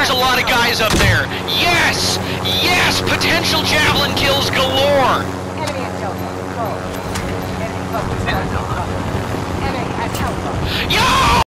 there's a lot of guys up there. Yes! Yes! Potential javelin kills galore!